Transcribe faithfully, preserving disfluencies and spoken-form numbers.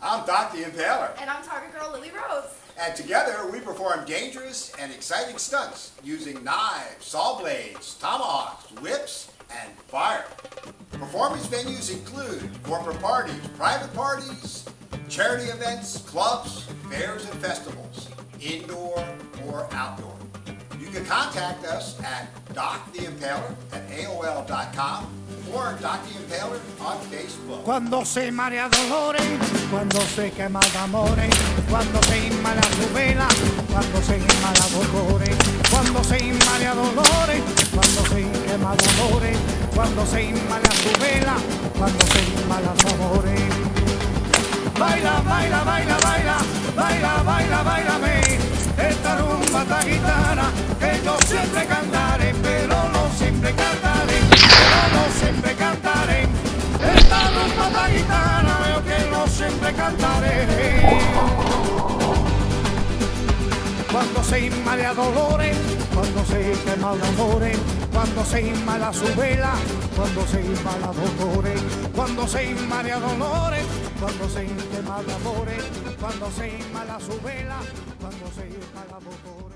I'm Doc the Impaler. And I'm Target Girl Lily Rose. And together we perform dangerous and exciting stunts using knives, saw blades, tomahawks, whips, and fire. Performance venues include corporate parties, private parties, charity events, clubs, fairs, and festivals, indoor or outdoor. You can contact us at Doc the Impaler at A O L dot com or Doc the Impaler on Facebook. Cuando se marea dolores, cuando se quema de amores, cuando se inmala su vela, cuando se inmala dolores, cuando se inmala dolores, cuando se quema dolores, cuando se inmala su vela, cuando se inmala su amores. Baila, baila, baila, baila, baila, baila, bailame, esta rumba ta gitana que yo siempre cantaré, pero no siempre cantaré, pero no siempre cantaré, esta rumba ta gitana veo que no siempre cantaré. Cuando se inmala dolores, cuando se quema de amores, cuando se inmala su vela, cuando se inmala dolores, cuando se inmala dolores, cuando se quema de amores, cuando se inmala su vela, cuando se inmala dolores.